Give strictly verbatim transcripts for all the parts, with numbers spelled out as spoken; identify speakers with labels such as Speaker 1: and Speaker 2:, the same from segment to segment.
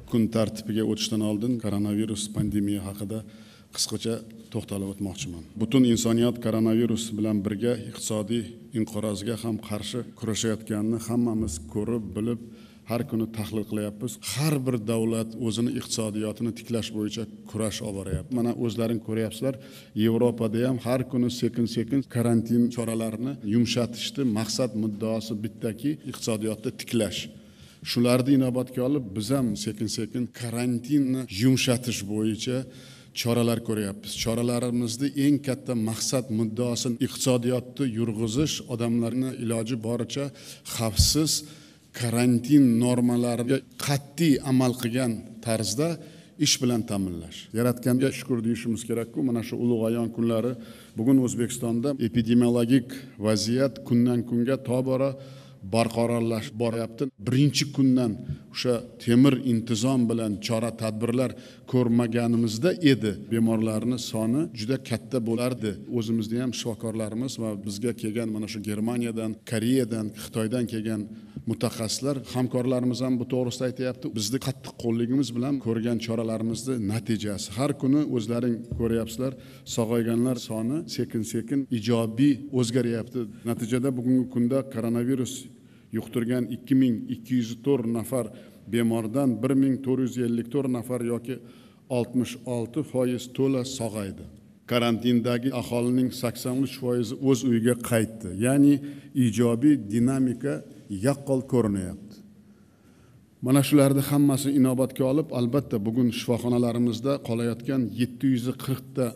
Speaker 1: kun tartibiga o'tishdan oldin koronavirus pandemiya haqida qisqacha to'xtalib o'tmoqchiman. Butun insoniyat koronavirus bilan birga iqtisodiy inqirozga ham qarshi kurashayotganini hammamiz ko'rib, bilib, har kuni tahlil qilyapmiz. Har bir davlat o'zini iqtisodiyotini tiklash bo'yicha kurash olib boryapti. Mana o'zlaring ko'ryapsizlar, Yevropada ham har kuni sekin-sekin karantin choralarini yumshatishdi. Maqsad muddaosi bittaki, iqtisodiyotni tiklash. Shularni inobatga olib, biz ham sekin-sekin karantinni yumshatish bo'yicha choralar ko'ryapmiz. Choralarimizning eng katta maqsad muddaosi iqtisodiyotni yurg'izish, odamlarni iloji boricha xavfsiz karantin normalariga qat'iy amal qilgan tarzda ish bilan ta'minlash. Yaratganga shukr deyishimiz kerak-ku, mana shu ulug' ayon kunlari bugun O'zbekistonda epidemiologik vaziyat kundan kunga tobora barqarorlashib boryapti. Birinchi kundan o'sha temir intizom bilan chora tadbirlar ko'rmaganimizda edi. Bemorlarning soni juda katta bo'lardi. O'zimizda ham shifokorlarimiz va bizga kelgan mana shu Germaniyadan, Koreyadan, Xitoydan kelgan mutaxassislar, hamkorlarimiz ham bu to'g'risida aytayapti. Bizning qattiq qo'lligimiz bilan ko'rgan choralarimizning natijasi. Har kuni o'zlaring ko'ryapsizlar, sog'ayganlar soni sekin-sekin ijobiy o'zgaryapti. Natijada bugungi kunda koronavirus yuqtirgan ikki ming ikki yuz to'rt nafar bemordan bir ming to'rt yuz ellik to'rt nafar yoki oltmish olti foiz to'la sog'aydi. Karantindagi aholining sakson uch foizi o'z uyiga qaytdi. Ya'ni ijobiy dinamika yaqqol ko'rinyapti. Mana shularni hammasini inobatga olib, albatta bugun shifoxonalarimizda qolayotgan yetti yuz qirq ta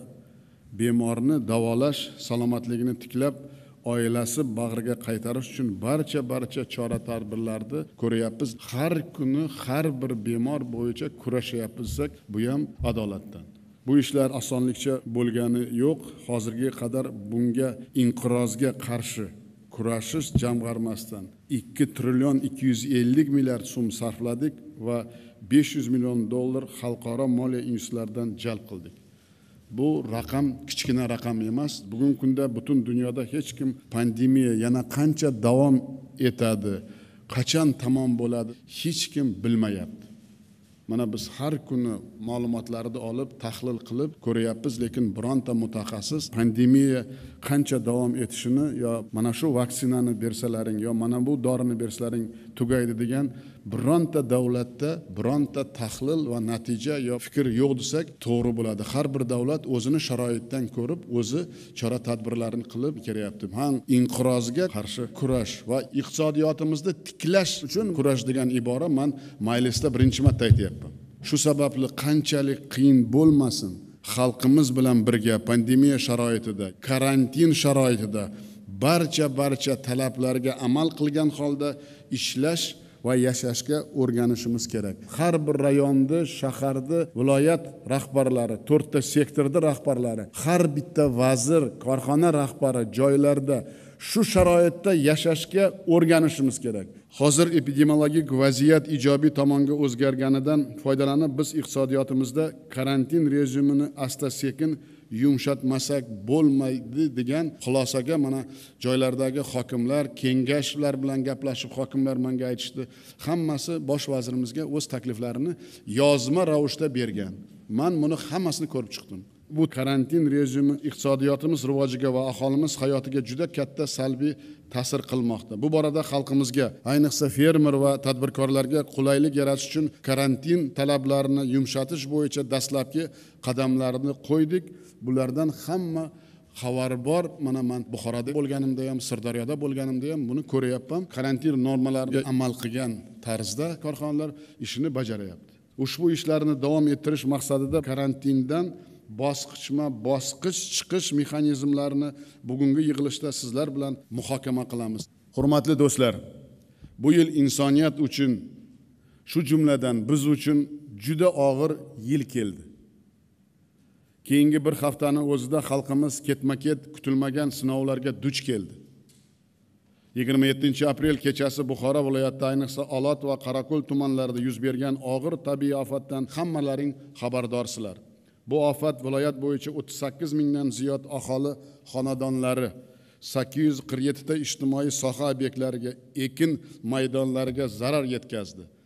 Speaker 1: bemorni davolash, salomatligini tiklab, oilasi bag'riga qaytarish uchun barcha barcha chora-tadbirlarni ko'ryapmiz. Har kuni har bir bemor bo'yicha kurashyapmizsak, bu ham adolatdan. Bu ishlar osonlikcha bo'lgani yo'q. Hozirga qadar bunga inqirozga qarshi kurashish jamg'armasidan ikki trillion ikki yuz ellik milliard so'm sarfladik va besh yuz million dollar xalqaro moliya institutlaridan jalb qildik. Bu raqam kichkina raqam emas. Bugungi kunda butun dunyoda hech kim pandemiya yana qancha davom etadi, qachon tamom bo'ladi, hech kim bilmayapti. Mana biz har kuni ma'lumotlarni olib, tahlil qilib ko'ryapmiz, lekin bironta mutaxassis pandemiya qancha davom etishini yo mana shu vaksinani bersalaring yo mana bu dorini bersalaring tugaydi degan bironta davlatda bironta tahlil va natija yo fikr yo'q desak to'g'ri bo'ladi. Har bir davlat o'zini sharoitdan ko'rib, o'zi chora tadbirlarini qilib kelayapti. Ham inqirozga qarshi kurash va iqtisodiyotimizni tiklash uchun kurash degan ibora men majlisda birinchi marta aytyapman. Shu sababli qanchalik qiyin bo'lmasin, xalqimiz bilan birga pandemiya sharoitida, karantin sharoitida barcha barcha talablarga amal qilgan holda ishlash va yashashga o'rganishimiz kerak. Har bir rayonni, shaharda viloyat rahbarlari, to'rtta sektorda rahbarlari, har bitta vazir, korxona rahbari joylarda shu sharoitda yashashga o'rganishimiz kerak. Hozir epidemiologik vaziyat ijobiy tomonga o'zgarganidan foydalanib biz iqtisodiyotimizda karantin rejimini asta-sekin yumshatmasak bo'lmaydi degan xulosaga mana joylardagi hokimlar, kengashlar bilan gaplashib hokimlar menga aytishdi. Hammasi bosh vazirimizga o'z takliflarini yozma ravishda bergan. Men buni hammasini ko'rib chiqdim. Bu karantin rejimi iqtisodiyotimiz rivojiga va aholimiz hayotiga juda katta salbiy ta'sir qilmoqda. Bu borada xalqimizga, ayniqsa fermer va tadbirkorlarga qulaylik yaratish uchun karantin talablarini yumshatish bo'yicha dastlabki qadamlarni qo'ydik. Bulardan hamma xabar bor. Mana men Buxoroda bo'lganimda ham, Sirdaryoda bo'lganimda ham buni ko'ryapman. Karantin normalariga amal qilgan tarzda korxonalar ishini bajaryapti. Ushbu ishlarni davom ettirish maqsadida karantindan bosqichma bosqich chiqish mexanizmlarini bugungi yig'ilishda sizlar bilan muhokama qilamiz. Hurmatli do'stlar, bu yil insoniyat uchun, shu jumladan biz uchun juda og'ir yil keldi. Keyingi bir haftani o'zida xalqimiz ketma-ket kutilmagan sinovlarga duch keldi. yigirma yettinchi aprel kechasi Buxoro viloyatida, ayniqsa Olot va Qorako'l tumanlarida yuz bergan og'ir tabiiy ofatdan hammalaring xabardorsizlar. Bu ofat viloyat bo'yicha o'ttiz sakkiz mingdan ziyod aholi xonadonlari, sakkiz yuz qirq yetti ta ijtimoiy soha obyektlariga, ekin maydonlariga zarar yetkazdi.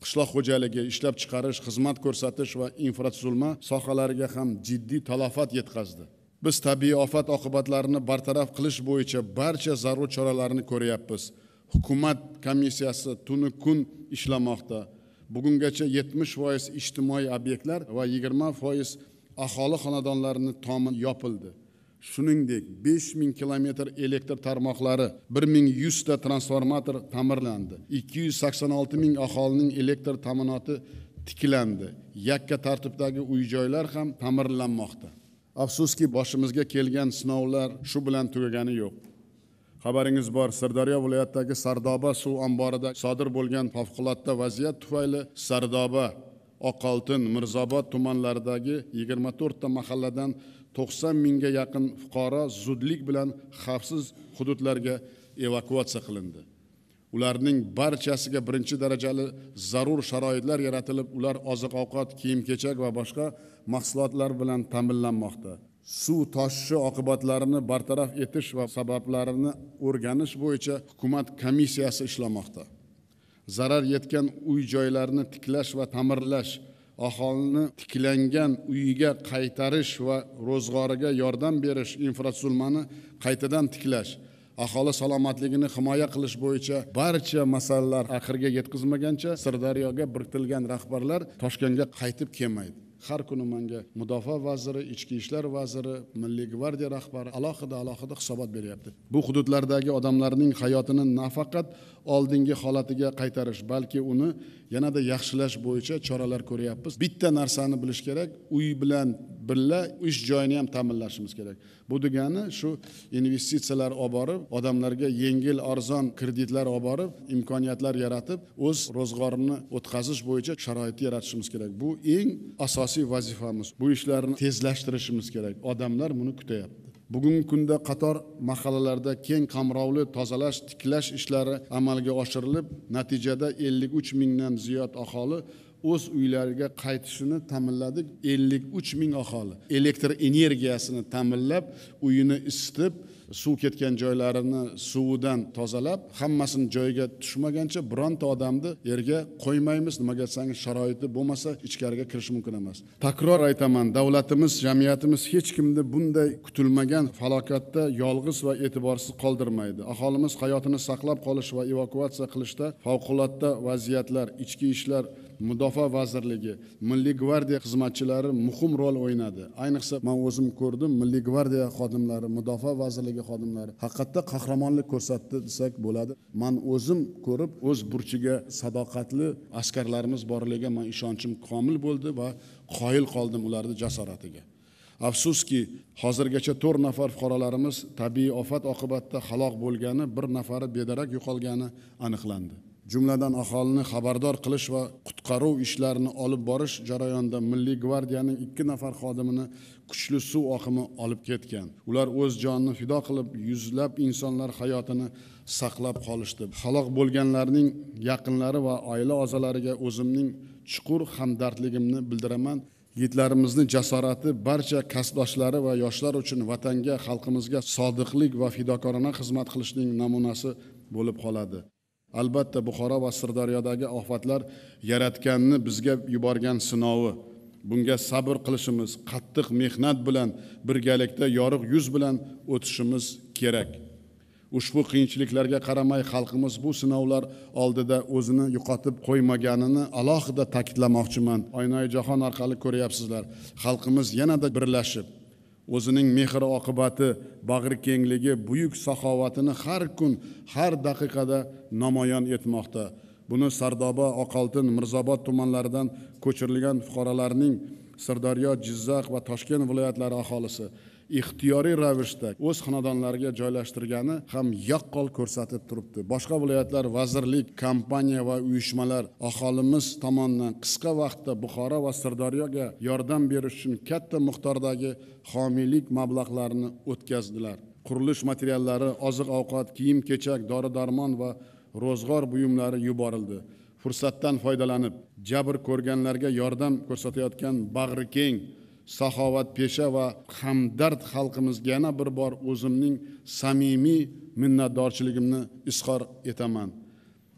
Speaker 1: qishloq xo'jaligi, ishlab chiqarish, xizmat ko'rsatish va infratuzilma sohalariga ham jiddiy talafot yetkazdi. Biz tabiiy ofat oqibatlarini bartaraf qilish bo'yicha barcha zarur choralarni ko'ryapmiz. Hukumat komissiyasi tuni kun ishlamoqda. Bugungacha yetmish foiz ijtimoiy obyektlar va yigirma foiz aholi xonadonlarining tomi yopildi. Shuningdek, besh ming kilometr elektr tarmoqlari, bir ming yuz ta transformator ta'mirlandi. ikki yuz sakson olti ming aholining elektr ta'minoti tiklandi. Yakka tartibdagi uy-joylar ham ta'mirlanmoqda. Afsuski, boshimizga kelgan sinovlar shu bilan tugagani yo'q. Xabaringiz bor, Sirdaryo viloyatidagi Sardoba suv omborida sodir bo'lgan favqulodda vaziyat tufayli Sardoba, Oqoltin, Mirzobod tumanlaridagi yigirma to'rt ta mahalladan to'qson mingga yaqin fuqaro zudlik bilan xavfsiz hududlarga evakuatsiya qilindi. Ularning barchasiga birinchi darajali zarur sharoitlar yaratilib, ular oziq-ovqat, kiyim-kechak va boshqa mahsulotlar bilan ta'minlanmoqda. Suv toshishi oqibatlarini bartaraf etish va sabablarini o'rganish bo'yicha hukumat komissiyasi ishlamoqda. Zarar yetgan uy-joylarni tiklash va ta'mirlash, aholini tiklangan uyiga qaytarish va ro'zg'origa yordam berish, infratuzilmani qaytadan tiklash, aholi salomatligini himoya qilish bo'yicha barcha masalalar oxiriga yetkazmagancha Sirdaryoga biriktirilgan rahbarlar Toshkentga qaytib kelmaydi. Har kuni menga Mudofaa vaziri, Ichki ishlar vaziri, Milliy gvardiya rahbari alohida alohida hisobot beryapti. Bu hududlardagi odamlarning hayotini nafaqat oldingi holatiga qaytarish, balki uni yanada yaxshilash bo'yicha choralar ko'ryapmiz. Bitta narsani bilish kerak, uy bilan birga ish joyini ham ta'minlashimiz kerak. Bu degani shu investitsiyalar olib borib, odamlarga yengil, arzon kreditlar olib borib, imkoniyatlar yaratib, o'z ro'zg'orini o'tkazish bo'yicha sharoit yaratishimiz kerak. Bu eng asosiy vazifamiz. Bu ishlarni tezlashtirishimiz kerak. Odamlar buni kutyapti. Bugungi kunda qator mahallalarda keng qamrovli tozalash, tiklash ishlari amalga oshirilib, natijada ellik uch mingdan ziyod aholi o'z uylariga qaytishini ta'minladik. ellik uch ming aholi elektr energiyasini ta'minlab, uyini isitib, suv ketgan joylarini suvidan tozalab, hammasini joyiga tushmagancha bironta odamni yerga qo'ymaymiz. Nimaga desangiz, sharoiti bo'lmasa ichkariga kirish mumkin emas. Takror aytaman, davlatimiz, jamiyatimiz hech kimni bunday kutilmagan falokatda yolg'iz va e'tiborsiz qoldirmaydi. Aholimiz hayotini saqlab qolish va evakuatsiya qilishda favqulodda vaziyatlar, ichki ishlar, Mudofaa vazirligi, Milliy gvardiya xizmatchilari muhim rol o'ynadi. Ayniqsa men o'zim ko'rdim, Milliy gvardiya xodimlari, Mudofaa vazirligi xodimlari haqiqatda qahramonlik ko'rsatdi desak bo'ladi. Men o'zim ko'rib, o'z burchiga sadoqatli askarlarimiz borligiga men ishonchim komil bo'ldi va qoyil qoldim ularning jasoratiga. Afsuski, hozirgacha to'rt nafar fuqarolarimiz tabiiy ofat oqibatida halok bo'lgani, bir nafari bedarak yo'qolgani aniqlandi. Jumladan aholini xabardor qilish va qutqaruv ishlarini olib borish jarayonida Milliy gvardiyaning ikki nafar xodimini kuchli suv oqimi olib ketgan. Ular o'z jonini fido qilib, yuzlab insonlar hayotini saqlab qolishdi. Halok bo'lganlarning yaqinlari va oila a'zolariga o'zimning chuqur hamdardligimni bildiraman. Yigitlarimizning jasorati barcha kasbdoshlari va yoshlar uchun vatanga, xalqimizga sodiqlik va fidokorona xizmat qilishning namunasi bo'lib qoladi. Albatta, Buxoro va Sirdaryodagi ofatlar yaratganni bizga yuborgan sinovi. Bunga sabr qilishimiz, qattiq mehnat bilan birgalikda yorug' yuz bilan o'tishimiz kerak. Ushbu qiyinchiliklarga qaramay xalqimiz bu sinovlar oldida o'zini yo'qotib qo'ymaganini alohida ta'kidlamoqchiman. Oynoy jahon orqali ko'ryapsizlar. Xalqimiz yanada birlashib, o'zining mehr oqibati, bag'ri kengligi, buyuk saxovatini har kun, har daqiqada namoyon etmoqda. Buni Sardoba, Oqoltin, Mirzobod tumanlaridan ko'chirilgan fuqarolarning Sirdaryo, Jizzax va Toshkent viloyatlari aholisi ixtiyoriy ravishda o'z xonadonlariga joylashtirgani ham yaqqol ko'rsatib turibdi. Boshqa viloyatlar, vazirlik, kompaniya va uyushmalar aholimiz tomonidan qisqa vaqtda Buxoro va Sirdaryoga yordam berish uchun katta miqdordagi homiylik mablag'larini o'tkazdilar. Qurilish materiallari, oziq-ovqat, kiyim-kechak, dori-darmon va ro'zg'or buyumlari yuborildi. Fursatdan foydalanib, jabr ko'rganlarga yordam ko'rsatayotgan bag'ri keng, saxovatpesha va hamdard xalqimizga yana bir bor o'zimning samimiy minnatdorchiligimni izhor etaman.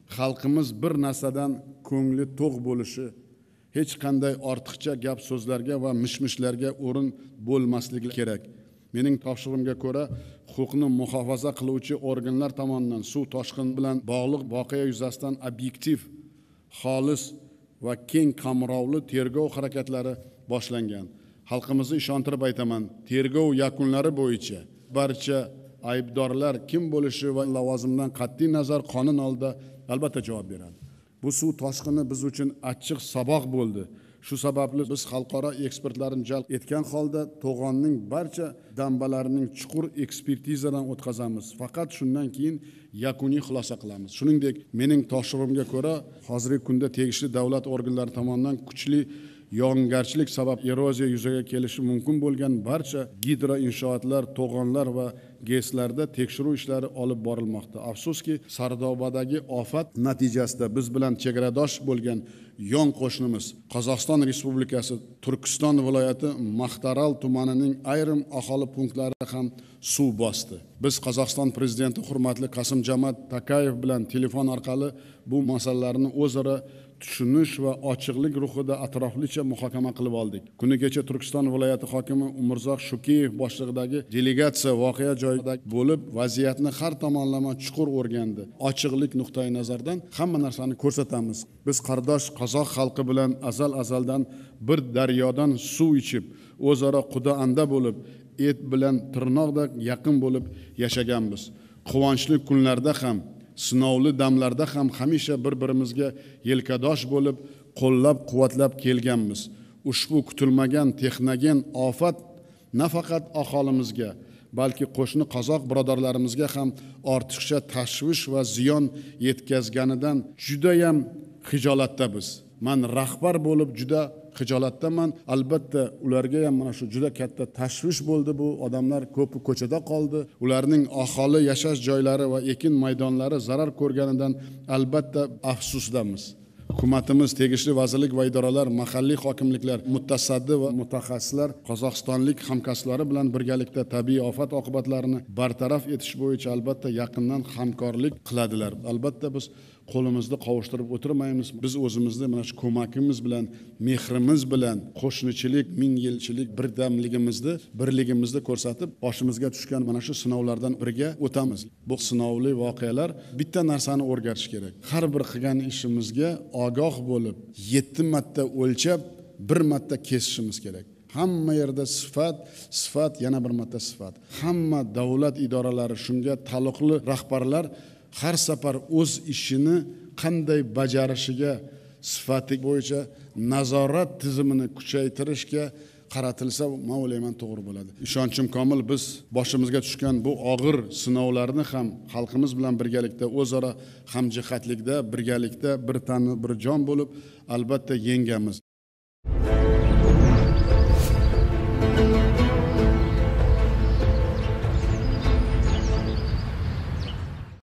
Speaker 1: xalqimiz bir narsadan ko'ngli to'q bo'lishi, hech qanday ortiqcha gap so'zlarga va mishmishlarga o'rin bo'lmasligi kerak. Mening topshirig'imga ko'ra, huquqni muhofaza qiluvchi organlar tomonidan suv toshqini bilan bog'liq voqea yuzasidan obyektiv, xolis va keng qamrovli tergov harakatlari boshlangan. Xalqimizni ishontirib aytaman, tergov yakunlari bo'yicha barcha aybdorlar kim bo'lishi va lavozimdan qat'iy nazar qonun oldida albatta javob beradi. Bu suv toshqini biz uchun achchiq saboq bo'ldi. Shu sababli biz xalqaro ekspertlarni jalb etgan holda to'g'onning barcha dambalarining chuqur ekspertizadan o'tkazamiz. Faqat shundan keyin yakuniy xulosa qilamiz. Shuningdek, mening topshirig'imga ko'ra, hozirgi kunda tegishli davlat organlari tomonidan kuchli yog'ingarchilik sabab eroziya yuzaga kelishi mumkin bo'lgan barcha gidro inshootlar, to'g'onlar va GESlarda tekshiruv ishlari olib borilmoqda. Afsuski, Sardobadagi ofat natijasida biz bilan chegaradosh bo'lgan yon qo'shnimiz Qozog'iston Respublikasi Turkiston viloyati Maqtaral tumanining ayrim aholi punktlarida ham suv bosdi. Biz Qozog'iston prezidenti hurmatli Qasim-Jomart Tokayev bilan telefon orqali bu masalalarni o'zaro tushunish va ochiqlik ruhida atroflicha muhokama qilib oldik. Kuni kecha Turkiston viloyati hokimi Umurzoq Shukeyev boshlig'idagi delegatsiya voqea joyida bo'lib, vaziyatni har tomonlama chuqur o'rgandi. Ochiqlik nuqtai nazaridan hamma narsani ko'rsatamiz. Biz qardosh qozoq xalqi bilan azal-azaldan bir daryodan suv ichib, o'zaro quda-anda bo'lib, et bilan tirnoqdek yaqin bo'lib yashaganmiz. Quvonchli kunlarda ham, sinovli damlarda ham hamisha bir-birimizga yelkadosh bo'lib, qo'llab-quvvatlab kelganmiz. Ushbu kutilmagan texnogen ofat nafaqat aholimizga, balki qo'shni qozoq birodarlarimizga ham ortiqcha tashvish va ziyon yetkazganidan juda ham xijolatdamiz. Men rahbar bo'lib juda xijolatdaman. Albatta ularga ham mana shu juda katta tashvish bo'ldi. Bu odamlar ko'pi ko'chada qoldi. Ularning aholi yashash joylari va ekin maydonlari zarar ko'rganidan albatta afsusdamiz. Hukumatimiz, tegishli vazirlik va idoralar, mahalliy hokimliklar, mutasaddi va mutaxassislar qozog'istonlik hamkasblari bilan birgalikda tabiiy ofat oqibatlarini bartaraf etish bo'yicha albatta yaqindan hamkorlik qiladilar. Albatta biz qo'limizni qovushtirib o'tirmaymiz. Biz o'zimizni mana shu ko'makimiz bilan, mehrimiz bilan, qo'shnichilik, ming yilchilik birdamligimizni, birligimizni ko'rsatib, boshimizga tushgan mana shu sinovlardan biriga o'tamiz. Bu sinovli voqealar bitta narsani o'rgatish kerak. Har bir qilgan ishimizga ogoh bo'lib, yetti marta o'lchab, bir marta kesishimiz kerak. Hamma yerda sifat, sifat, yana bir marta sifat. Hamma davlat idoralari, shunga taalluqli rahbarlar har safar o'z ishini qanday bajarishiga sifati bo'yicha nazorat tizimini kuchaytirishga qaratilsa, men o'ylayman to'g'ri bo'ladi. Ishonchim komil, biz boshimizga tushgan bu og'ir sinovlarni ham xalqimiz bilan birgalikda o'zaro hamjihatlikda, birgalikda bir tan bir jon bo'lib albatta yengamiz.